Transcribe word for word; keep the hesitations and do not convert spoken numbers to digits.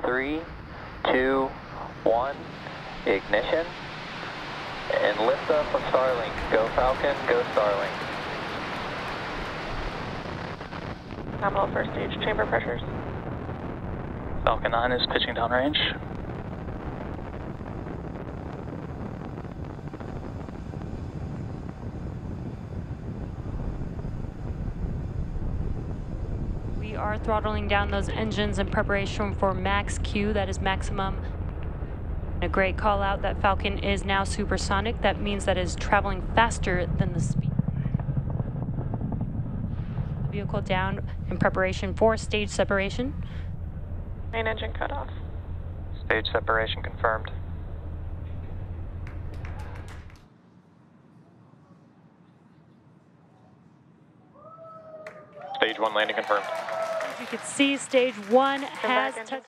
three, two, one, ignition, and lift up of Starlink. Go Falcon, go Starlink. Nominal first stage chamber pressures. Falcon nine is pitching downrange. We are throttling down those engines in preparation for max Q, that is maximum. A great call out that Falcon is now supersonic. That means that it is traveling faster than the speed. The vehicle down in preparation for stage separation. Main engine cut off. Stage separation confirmed. Stage one landing confirmed. As you can see, stage one has touched.